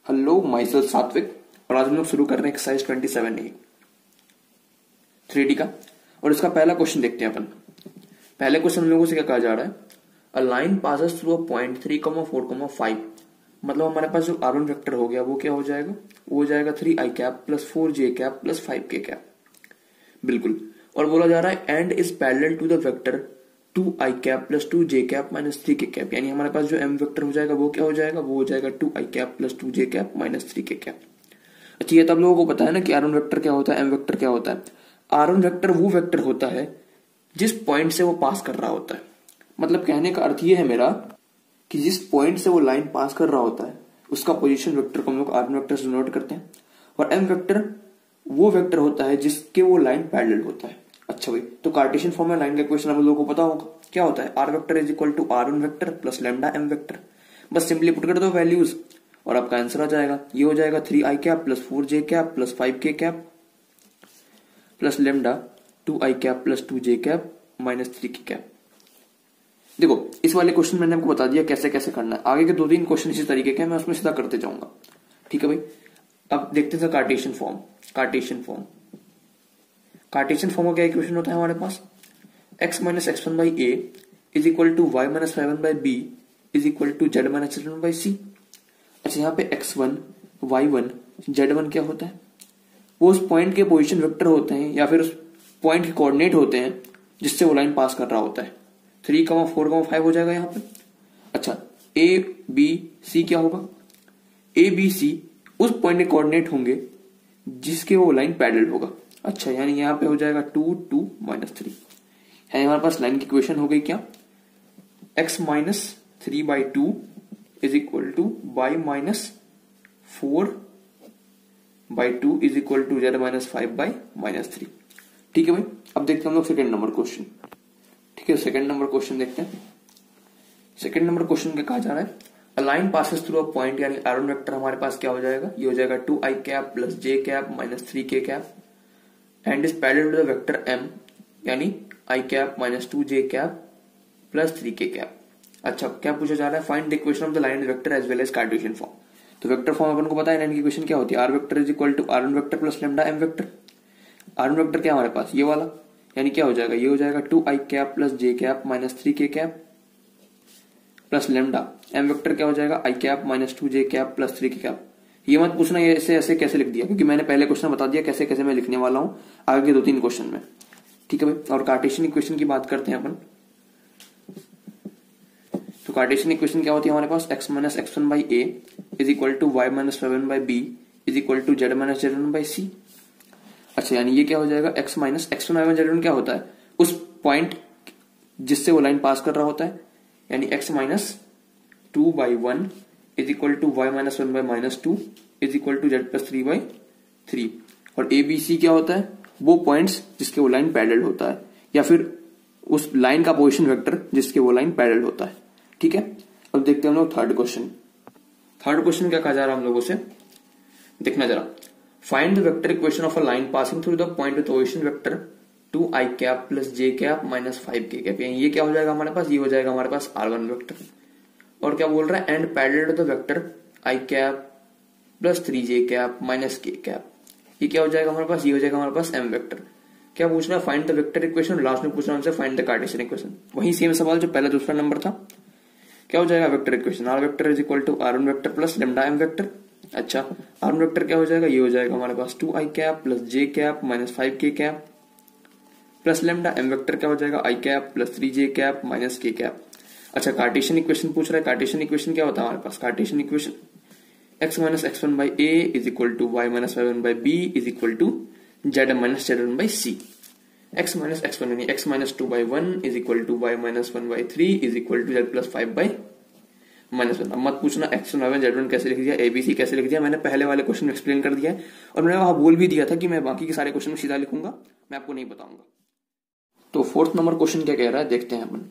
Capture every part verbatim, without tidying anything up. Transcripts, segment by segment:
Hello my self सात्विक, और आज हम लोग शुरू कर रहे हैं exercise twenty seven A three D का। और इसका पहला क्वेश्चन देखते हैं अपन। पहले क्वेश्चन हम लोगों से क्या कहा जा रहा है, a line passes through a point three comma four comma five. मतलब हमारे पास जो आर वन वेक्टर हो गया वो क्या हो जाएगा, वो हो जाएगा थ्री आई cap plus four J cap plus five के कैप। बिल्कुल। और बोला जा रहा है and is parallel to the vector two I cap plus two J cap minus three K cap. यानी हमारे पास जो एम वेक्टर हो जाएगा वो क्या हो जाएगा, वो हो जाएगा टू आई कैप प्लस टू जे cap minus three K cap. अच्छा, ये तब लोगों को पता है ना कि आर वन वेक्टर क्या होता है, एम वेक्टर क्या होता है। आर वन वेक्टर वो वेक्टर होता है जिस पॉइंट से वो पास कर रहा होता है। मतलब कहने का अर्थ ये है मेरा कि जिस पॉइंट से वो लाइन पास कर रहा होता है उसका पोजीशन वेक्टर को हम लोग आर वन वेक्टर से डिनोट करते हैं। और एम वेक्टर वो वेक्टर होता है जिसके वो लाइन पैरेलल होता है। अच्छा भाई, तो कार्टेशियन फॉर्म में लाइन का इक्वेशन हम लोगों को पता होगा क्या होता है, are vector is equal to are one vector plus lambda M vector. बस सिंपली पुट कर दो वैल्यूज और आपका आंसर आ जाएगा। ये हो जाएगा थ्री आई cap plus four J cap plus five के कैप प्लस लैम्डा टू आई कैप प्लस टू जे cap minus three K cap. देखो, इस वाले क्वेश्चन मैंने आपको बता दिया कैसे कैसे करना है। आगे के दो तीन क्वेश्चन इसी तरीके के मैं उसमें सीधा करते जाऊंगा। ठीक है भाई, अब देखते हैं cartesian form. Cartesian form cartesian form का क्या इक्वेशन होता है हमारे पास, x minus x one by A is equal to Y minus Y one by B is equal to Z minus Z one by C. अच्छा, यहाँ पे X one Y one Z one क्या होता है, वो उस पॉइंट के position vector होते हैं या फिर उस पॉइंट के कोऑर्डिनेट होते हैं जिससे वो लाइन पास कर रहा होता है। Three comma four comma five हो जाएगा यहाँ पे। अच्छा, ए बी सी क्या होगा, ए बी सी उस पॉइंट के कोऑर्डिनेट होंगे जिसके वो लाइन पैरेलल होगा। अच्छा, यानी यहाँ पे हो जाएगा टू टू माइनस थ्री है। हमारे पास लाइन की इक्वेशन हो गई क्या, x minus three by two is equal to Y minus four by two is equal to Z minus five by minus three. ठीक है भाई, अब देखते हैं हम लोग सेकेंड नंबर क्वेश्चन। ठीक है, सेकेंड नंबर क्वेश्चन देखते हैं। सेकेंड नंबर क्वेश्चन क्या कहा जा रहा है, a line passes through a point, यानी आर वन वेक्टर हमारे पास क्या हो जाएगा, ये हो जाएगा two I cap plus J cap minus three K cap and is parallel to the vector m, यानी I cap minus two J cap plus three K cap. अच्छा, क्या पूछा जा रहा है, find the equation of the line vector as well as Cartesian form. तो vector form अपन को पता है, लाइन की इक्वेशन क्या होती है, are vector is equal to are one vector plus lambda M vector. R one vector क्या हमारे पास, ये वाला, यानी क्या हो जाएगा, ये हो जाएगा टू आई कैप प्लस जे cap minus three K cap plus lambda M vector क्या हो जाएगा, आई कैप माइनस टू जे cap plus three K cap. ये मत पूछना ये ऐसे ऐसे कैसे लिख दिया, क्योंकि मैंने पहले क्वेश्चन बता दिया कैसे कैसे मैं लिखने वाला हूं आगे के दो तीन क्वेश्चन में। ठीक है भाई, और कार्टेशियन इक्वेशन की बात करते हैं अपन। तो कार्टेशियन इक्वेशन क्या होती है हमारे पास, x minus x one by A is equal to Y minus Y one by B is equal to Z minus Z one by C. अच्छा, यानी ये क्या हो जाएगा, x minus x one Y one Z one क्या होता है, उस पॉइंट जिससे वो लाइन पास कर रहा होता है, यानी x minus two by one is equal to Y minus one by minus two is equal to Z plus three by three. और ए बी सी क्या होता है, वो पॉइंट्स जिसके वो लाइन पैरेलल होता है या फिर उस लाइन का पोजीशन वेक्टर जिसके वो लाइन पैरेलल होता है। ठीक है, अब देखते हैं हम लोग थर्ड क्वेश्चन। थर्ड क्वेश्चन क्या कहा जा रहा है हम लोगों से, देखना जरा। Find the vector equation of a line passing through the point with position vector two I cap plus J cap minus five के कैप। ये क्या हो जाएगा हमारे पास, ये हो जाएगा हमारे पास आर वन वेक्टर। और क्या बोल रहा है, and parallel to the vector i cap plus three j cap minus k cap. ये क्या हो जाएगा हमारे पास, ये हो जाएगा हमारे पास एम वेक्टर। क्या पूछ रहा है, find the vector equation. Last में पूछ रहा है हमसे फाइंड द कार्टेशियन इक्वेशन। वही सेम सवाल जो पहला दूसरा नंबर था। क्या हो जाएगा vector equation, r vector is equal to are one vector plus lambda M vector. अच्छा, आर वन वेक्टर क्या हो जाएगा, ये हो जाएगा हमारे पास टू आई कैप प्लस जे कैप माइनस फाइव के cap plus lambda M vector क्या हो जाएगा, आई cap plus three j cap minus k cap. अच्छा, कार्टेशियन इक्वेशन पूछ रहा है। कार्टेशियन इक्वेशन क्या होता है हमारे पास, Cartesian equation x minus x one by A is equal to Y minus Y one by B is equal to Z minus Z one by c. X minus x one यानी x minus two by one is equal to Y minus one by three is equal to Z plus five by minus one. अब मत पूछना x one Y one Z one कैसे लिख दिया, ABC कैसे लिख दिया, मैंने पहले वाले क्वेश्चन में एक्सप्लेन कर दिया है और मैंने वहां बोल भी दिया था कि मैं बाकी के सारे क्वेश्चन में सीधा लिखूंगा, मैं आपको नहीं बताऊंगा। तो फोर्थ नंबर क्वेश्चन क्या कह रहा है, देखते हैं अपन।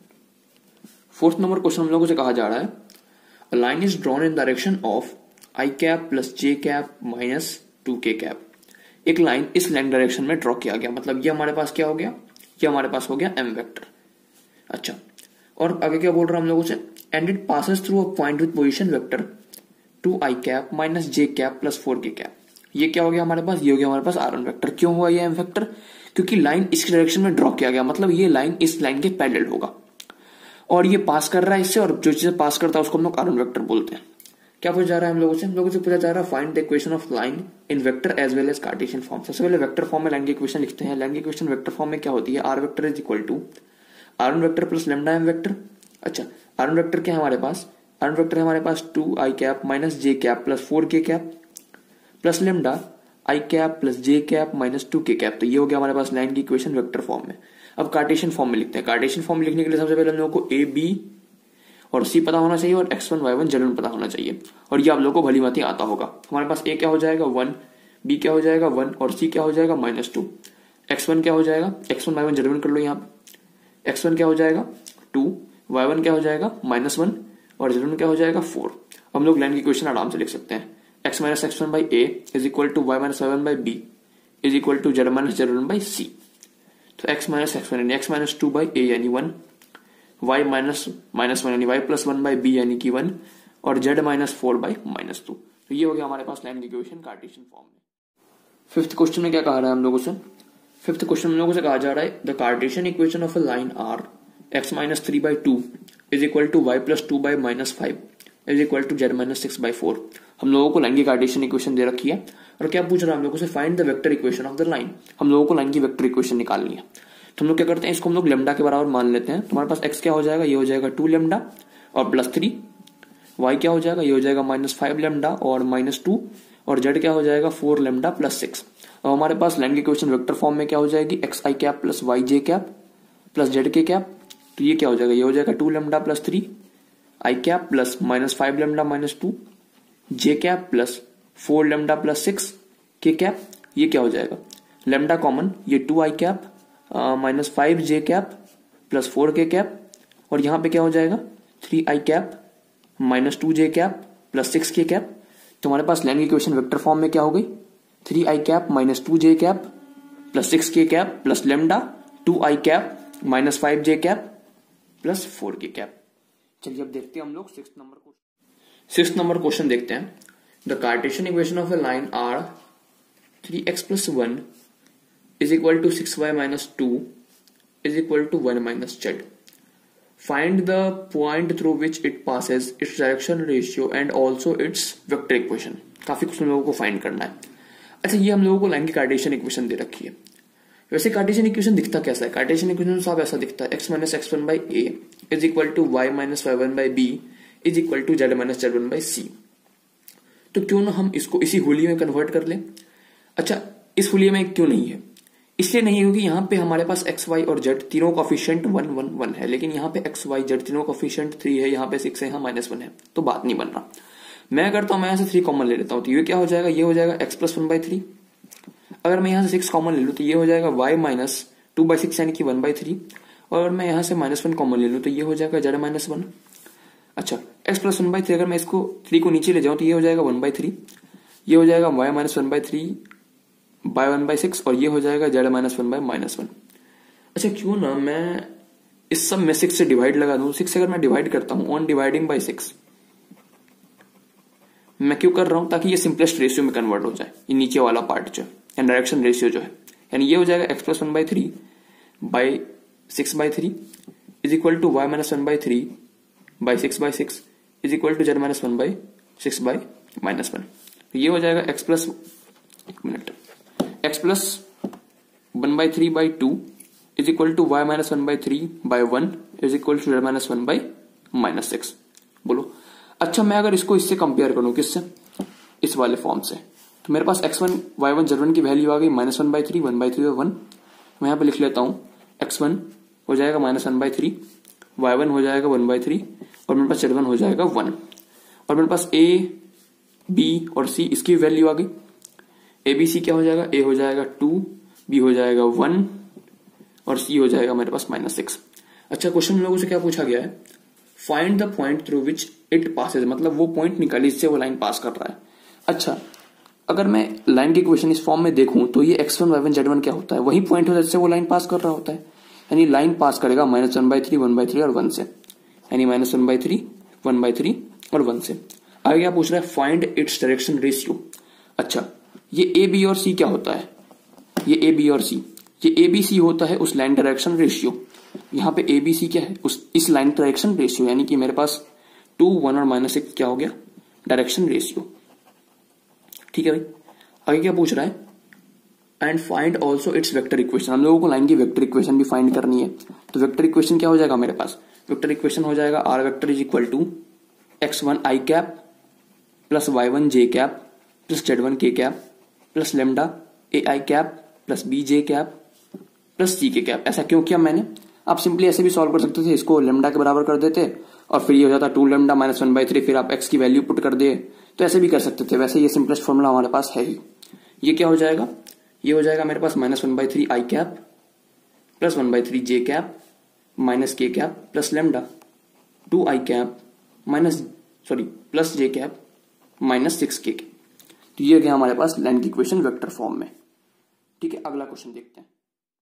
फोर्थ नंबर क्वेश्चन हम लोगों से कहा जा रहा है, a line is drawn in direction of i cap plus J cap minus two k cap. एक लाइन इस लाइन डायरेक्शन में ड्रॉ किया गया, मतलब ये हमारे पास क्या हो गया, ये हमारे पास हो गया एम वेक्टर। अच्छा, और आगे क्या बोल रहा है हम लोगों से, and it passes through a point with position vector two I cap minus j cap plus four k cap. ये क्या हो गया हमारे पास, ये हो गया हमारे पास आर वन वेक्टर। क्यों हुआ ये एम वेक्टर, क्योंकि लाइन इस डायरेक्शन में ड्रॉ किया गया, मतलब ये लाइन इस लाइन के पैरेलल होगा और ये पास कर रहा है इससे, और जो चीज पास करता है उसको हम लोग आर वन वेक्टर बोलते हैं। क्या पूछा जा रहा है हम लोगों से, हम लोगों से पूछा जा रहा है find the equation of line in vector as well as Cartesian form. सबसे पहले वेक्टर फॉर्म में लाइन की इक्वेशन लिखते हैं। लाइन की इक्वेशन वेक्टर फॉर्म में क्या होती है, are vector is equal to are one vector plus lambda m vector. अच्छा, आर वन वेक्टर क्या है हमारे पास, आर वन वेक्टर है हमारे पास two I cap minus j cap plus four k cap plus lambda i cap plus J cap minus two k cap. तो ये हो गया हमारे पास लाइन की इक्वेशन वेक्टर फॉर्म में। अब कार्टेशियन फॉर्म में लिखते हैं। कार्टेशियन फॉर्म लिखने के लिए सबसे पहले हम लोगों को ए बी और सी पता होना चाहिए और x one Y one Z one पता होना चाहिए, और ये आप लोगों को भली भांति आता होगा। हमारे पास ए क्या हो जाएगा वन, बी क्या हो जाएगा वन और सी क्या हो जाएगा माइनस टू। एक्स वन क्या हो जाएगा, x one Y one Z one कर लो यहाँ पे। एक्स वन क्या हो जाएगा टू, वाई वन क्या हो जाएगा माइनस वन और जेड वन क्या हो जाएगा फोर। हम लोग लाइन की इक्वेशन आराम से लिख सकते हैं। X minus x one by A is equal to Y minus Y one by B is equal to Z minus Z one by c. तो एक्स माइनस एक्स वन यानी x minus two by a यानी one, y minus minus one यानी y plus one by b यानी कि one, और z minus four by minus two. तो ये हो गया हमारे पास लाइन की इक्वेशन कार्टेशियन फॉर्म में। फिफ्थ क्वेश्चन में क्या कहा रहा है हम लोगों से, फिफ्थ क्वेश्चन में लोगों से कहा जा रहा है the Cartesian equation of a line are x minus three by two is equal to y plus two by minus five is equal to Z minus six by four. हम लोगों को लाइन की कार्टेशियन इक्वेशन दे रखी है और क्या पूछ रहा है हम लोगों से, find the vector equation of the line. हम लोगों को लाइन की वेक्टर इक्वेशन निकालनी है। तो हम लोग क्या करते हैं, इसको हम लोग लेमडा के बराबर मान लेते हैं। तुम्हारे पास x क्या हो जाएगा, ये हो जाएगा टू लेमडा और प्लस थ्री। y क्या हो जाएगा, ये हो जाएगा माइनस फाइव लेमडा और माइनस टू, और z क्या हो जाएगा फोर लेमडा प्लस सिक्स। अब हमारे पास लाइन की इक्वेशन वेक्टर फॉर्म में क्या हो जाएगी, x i cap plus y j cap plus z k cap. तो ये क्या हो जाएगा, ये हो जाएगा टू लेमडा प्लस थ्री आई cap plus minus five lambda minus two जे cap plus four lambda plus six k cap. ये क्या हो जाएगा, लेमडा कॉमन, ये टू आई cap minus five j cap plus four k cap, और यहां पे क्या हो जाएगा थ्री आई कैप माइनस टू जे cap plus six k cap. तो हमारे पास लाइन की इक्वेशन वेक्टर फॉर्म में क्या हो गई, थ्री आई कैप माइनस टू जे cap plus six k cap plus lambda two आई cap minus five j cap plus four k cap. चलिए अब देखते हैं हम लोग six number question. Six number question देखते हैं। The Cartesian equation of a line are three x plus one is equal to six y minus two is equal to one minus z. Find the point through which it passes, its direction ratio and also its vector equation. काफी कुछ हम लोगों को find करना है। अच्छा, ये हम लोगों को लाइन की कार्टेशियन इक्वेशन दे रखी है। वैसे कार्टेशियन इक्वेशन दिखता कैसा है, कार्टेशियन इक्वेशन साफ ऐसा दिखता है, x minus x one by A is equal to Y minus Y one by B is equal to Z minus Z one by c. तो क्यों ना हम इसको इसी हुलिये में कन्वर्ट कर लें। अच्छा, इस हुलिये में क्यों नहीं है, इसलिए नहीं है क्योंकि यहाँ पे हमारे पास एक्स वाई और जेड तीनों कोफिशिएंट वन वन वन है, लेकिन यहाँ पे एक्स वाई जेड तीनों कोफिशिएंट थ्री है, यहाँ पे सिक्स है, यहाँ माइनस वन है, तो बात नहीं बन रहा। मैं करता हूँ, मैं यहाँ से थ्री कॉमन ले लेता हूँ, तो ये क्या हो जाएगा, ये हो जाएगा x plus one by three. अगर मैं यहाँ से सिक्स कॉमन ले लूँ तो ये हो जाएगा y minus two by six यानी कि वन बाई थ्री, और मैं यहाँ से माइनस वन कॉमन ले लूँ तो ये हो जाएगा जेड माइनस वन। अच्छा, x plus one by three, अगर मैं इसको थ्री को नीचे ले जाऊँ तो ये हो जाएगा वन बाई थ्री, ये हो जाएगा y minus one by three by one by six, और ये हो जाएगा z minus one by minus one. अच्छा, क्यों ना मैं इस सब में सिक्स से डिवाइड लगा दूं। सिक्स अगर मैं डिवाइड करता हूं ऑन डिवाइडिंग बाय सिक्स, मैं क्यों कर रहा हूं, ताकि ये सिंपलेस्ट रेशियो में कन्वर्ट हो जाए, ये नीचे वाला पार्ट जो है डायरेक्शन रेशियो जो है, यानी ये हो जाएगा x plus one by three by six by three is equal to Y minus one by three by six by six is equal to Z minus one by six by minus one. ये हो जाएगा x plus एक minute x plus one by three by two is equal to Y minus one by three by one is equal to Z minus one by minus six. बोलो, अच्छा मैं अगर इसको इससे कंपेयर करूं, किससे, इस वाले फॉर्म से, तो मेरे पास x one Y one Z one की वैल्यू आ गई minus one by three one by three और वन। मैं यहाँ पे लिख लेता हूँ एक्स वन हो जाएगा minus one by three, y one हो जाएगा वन बाई थ्री, और मेरे पास जेड वन हो जाएगा वन, और मेरे पास ए बी और सी इसकी वैल्यू आ गई। ए बी सी क्या हो जाएगा, ए हो जाएगा टू, बी हो जाएगा वन, और सी हो जाएगा मेरे पास माइनस सिक्स। अच्छा, क्वेश्चन में लोगों से क्या पूछा गया है, find the point through which it passes, मतलब वो पॉइंट निकाली जिससे वो लाइन पास कर रहा है। अच्छा, अगर मैं लाइन की इक्वेशन इस फॉर्म में देखूं तो ये x one Y one Z one क्या होता है, वही पॉइंट होता है जिससे वो लाइन पास कर रहा होता है, यानी लाइन पास करेगा minus one by three one by three और वन से, यानी minus one by three one by three और वन से। आगे क्या पूछ रहा है, फाइंड इट्स डायरेक्शन रेशियो। अच्छा, ये ए बी और सी क्या होता है, ये ए बी और सी, ये ए बी सी होता है उस लाइन डायरेक्शन रेशियो। यहाँ पे ए बी सी क्या है, उस इस लाइन डायरेक्शन रेशियो, यानी कि मेरे पास टू वन और माइनस एक क्या हो गया, डायरेक्शन रेशियो। ठीक है भाई, आगे क्या पूछ रहा है, and find also its vector equation. हम लोगों को लाइन की वेक्टर इक्वेशन भी फाइंड करनी है। तो वेक्टर इक्वेशन क्या हो जाएगा मेरे पास, वेक्टर इक्वेशन हो जाएगा r vector is equal to x one i cap plus y one j cap plus z one k cap plus lambda a i cap plus b j cap plus c k cap. ऐसा क्यों किया मैंने, आप simply ऐसे भी solve कर सकते थे, इसको लेमडा के बराबर कर देते और फिर ये हो जाता two lambda minus one by three, फिर आप एक्स की वैल्यू पुट कर दे, तो ऐसे भी कर सकते थे। वैसे ये सिंपलेस्ट फॉर्मूला हमारे पास है ही। ये क्या हो जाएगा, ये हो जाएगा मेरे पास minus one by three I cap plus one by three j cap minus k cap plus lambda two I cap minus sorry plus J cap minus six k cap. तो ये गया हमारे पास लाइन की इक्वेशन वेक्टर फॉर्म में। ठीक है, अगला क्वेश्चन देखते हैं।